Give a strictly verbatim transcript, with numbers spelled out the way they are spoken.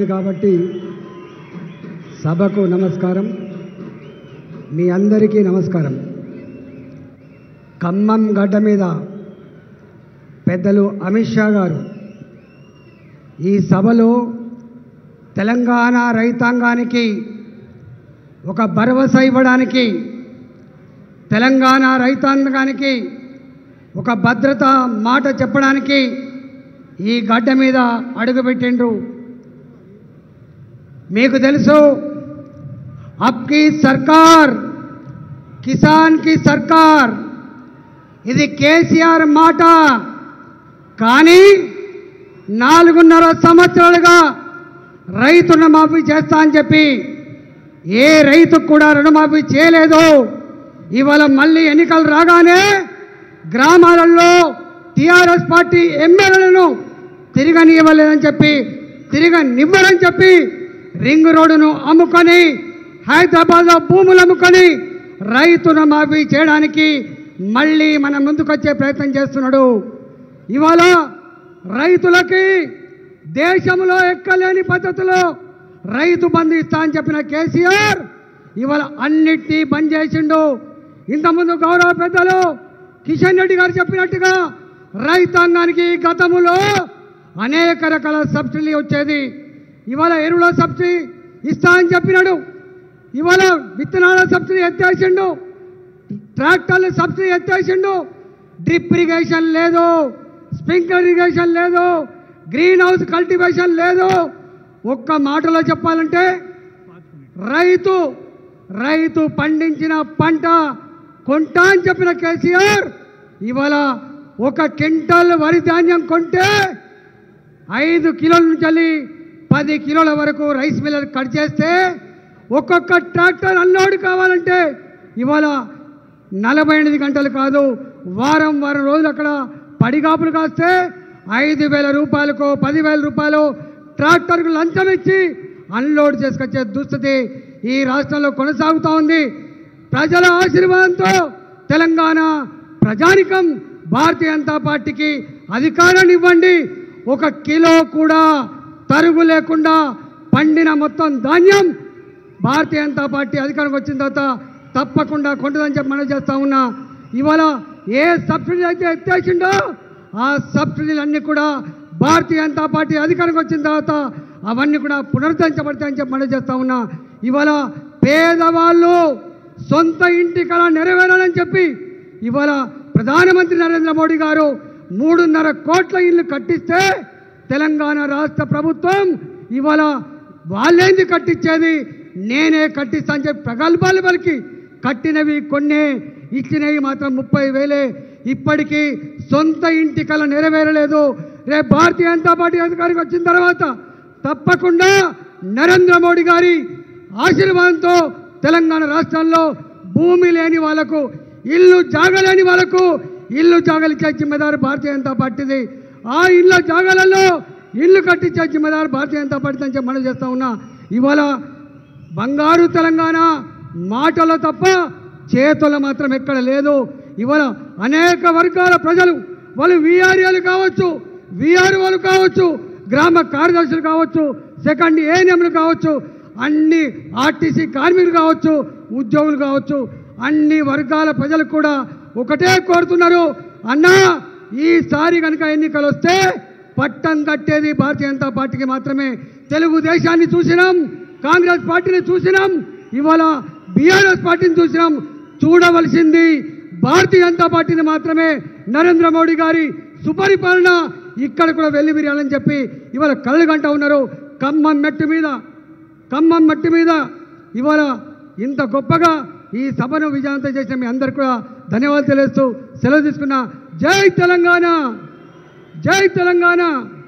కాబట్టి సభకు నమస్కారం, మీ అందరికీ నమస్కారం. ఖమ్మం గడ్డ మీద పెద్దలు అమిత్ షా గారు ఈ సభలో తెలంగాణ రైతాంగానికి ఒక భరోసా ఇవ్వడానికి, తెలంగాణ రైతాంగానికి ఒక భద్రత మాట చెప్పడానికి ఈ గడ్డ మీద అడుగుపెట్టిండ్రు. మీకు తెలుసు, అబ్కి సర్కార్ కిసాన్ కి సర్కార్, ఇది కేసీఆర్ మాట. కానీ నాలుగున్నర సంవత్సరాలుగా రైతు రుణమాఫీ చేస్తా అని చెప్పి ఏ రైతుకు కూడా రుణమాఫీ చేయలేదు. ఇవాళ మళ్ళీ ఎన్నికలు రాగానే గ్రామాలలో టీఆర్ఎస్ పార్టీ ఎమ్మెల్యేలను తిరగనివ్వలేదని చెప్పి, తిరగనివ్వరని చెప్పి రింగ్ రోడ్డును అమ్ముకొని, హైదరాబాద్లో భూములు అమ్ముకొని రైతు రుణమాఫీ చేయడానికి మళ్ళీ మన ముందుకొచ్చే ప్రయత్నం చేస్తున్నాడు. ఇవాళ రైతులకి దేశంలో ఎక్కలేని పద్ధతిలో రైతు బంధు ఇస్తా అని చెప్పిన కేసీఆర్ ఇవాళ అన్నిటినీ బంద్ చేసిండు. ఇంతకుముందు గౌరవ పెద్దలు కిషన్ రెడ్డి గారు చెప్పినట్టుగా రైతాంగానికి గతంలో అనేక రకాల సబ్సిడీ వచ్చేది. ఇవాళ ఎరువుల సబ్సిడీ ఇస్తా అని చెప్పినాడు. ఇవాళ విత్తనాల సబ్సిడీ ఎత్తేసిండు, ట్రాక్టర్ల సబ్సిడీ ఎత్తేసిండు. డ్రిప్ ఇరిగేషన్ లేదు, స్ప్రింక్లర్ ఇరిగేషన్ లేదు, గ్రీన్ హౌస్ కల్టివేషన్ లేదు. ఒక్క మాటలో చెప్పాలంటే రైతు రైతు పండించిన పంట కొంటా అని చెప్పిన కేసీఆర్ ఇవాళ ఒక క్వింటాల్ వరి ధాన్యం కొంటే ఐదు కిలోల నుంచి పది కిలోల వరకు రైస్ మిల్లర్ కట్ చేస్తే ఒక్కొక్క ట్రాక్టర్ అన్లోడ్ కావాలంటే ఇవాళ నలభై ఎనిమిది గంటలు కాదు, వారం వారం రోజులు అక్కడ పడిగాపులు కాస్తే ఐదు వేల రూపాయలకు పదివేల రూపాయలు ట్రాక్టర్కు లంచం ఇచ్చి అన్లోడ్ చేసుకొచ్చే దుస్థితి ఈ రాష్ట్రంలో కొనసాగుతూ ఉంది. ప్రజల ఆశీర్వాదంతో తెలంగాణ ప్రజానికం భారతీయ జనతా పార్టీకి అధికారాన్ని ఇవ్వండి. ఒక కిలో కూడా తరుగు లేకుండా పండిన మొత్తం ధాన్యం భారతీయ జనతా పార్టీ అధికారంకి వచ్చిన తర్వాత తప్పకుండా కొంటుందని చెప్పి మనం చేస్తూ ఉన్నా. ఇవాళ ఏ సబ్సిడీ అయితే ఎత్తేసిండో ఆ సబ్సిడీలన్నీ కూడా భారతీయ జనతా పార్టీ అధికారంకి వచ్చిన తర్వాత అవన్నీ కూడా పునరుద్ధరించబడతాయని చెప్పి మనం చేస్తూ ఉన్నా. ఇవాళ పేదవాళ్ళు సొంత ఇంటి కళ నెరవేరాలని చెప్పి ఇవాళ ప్రధానమంత్రి నరేంద్ర మోడీ గారు మూడున్నర కోట్ల ఇల్లు కట్టిస్తే తెలంగాణ రాష్ట్ర ప్రభుత్వం ఇవాళ వాళ్ళేంది కట్టించేది, నేనే కట్టిస్తా అని చెప్పి ప్రగల్భాలు పలికి కట్టినవి కొన్నే, ఇచ్చినవి మాత్రం ముప్పై వేలే. ఇప్పటికీ సొంత ఇంటి కళ నెరవేరలేదు. రేపు భారతీయ జనతా పార్టీ అధికారికి వచ్చిన తర్వాత తప్పకుండా నరేంద్ర మోడీ గారి ఆశీర్వాదంతో తెలంగాణ రాష్ట్రంలో భూమి లేని వాళ్లకు, ఇల్లు జాగలేని వాళ్లకు ఇల్లు జాగలిచ్చే జిమ్మెదారు భారతీయ జనతా పార్టీది. ఆ ఇళ్ళ జాగాలలో ఇల్లు కట్టించే జిమ్మెదారు భారతీయ జనతా పార్టీ అని చెప్పి మనం చేస్తూ ఉన్నా. ఇవాళ బంగారు తెలంగాణ మాటలు తప్ప చేతులు మాత్రం ఎక్కడ లేదు. ఇవాళ అనేక వర్గాల ప్రజలు, వాళ్ళు వీఆర్ఏలు కావచ్చు, వీఆర్ఓలు కావచ్చు, గ్రామ కార్యదర్శులు కావచ్చు, సెకండ్ ఏఎన్ఎంలు కావచ్చు, అన్ని ఆర్టీసీ కార్మికులు కావచ్చు, ఉద్యోగులు కావచ్చు, అన్ని వర్గాల ప్రజలు కూడా ఒకటే కోరుతున్నారు, అన్నా ఈసారి కనుక ఎన్నికలు వస్తే పట్టం కట్టేది భారతీయ జనతా పార్టీకి మాత్రమే. తెలుగుదేశాన్ని చూసినాం, కాంగ్రెస్ పార్టీని చూసినాం, ఇవాళ బీఆర్ఎస్ పార్టీని చూసినాం. చూడవలసింది భారతీయ జనతా పార్టీని మాత్రమే. నరేంద్ర మోడీ గారి సుపరిపాలన ఇక్కడ కూడా వెళ్ళి విరియాలని చెప్పి ఇవాళ కళ్ళు గంట ఉన్నారు. ఖమ్మం మెట్టు మీద ఖమ్మం మట్టి మీద ఇవాళ ఇంత గొప్పగా ఈ సభను విజయవంతం చేసిన మీ అందరికీ కూడా ధన్యవాదాలు తెలియజేస్తూ సెలవు తీసుకున్నా. జై తెలంగాణ, జై తెలంగాణ.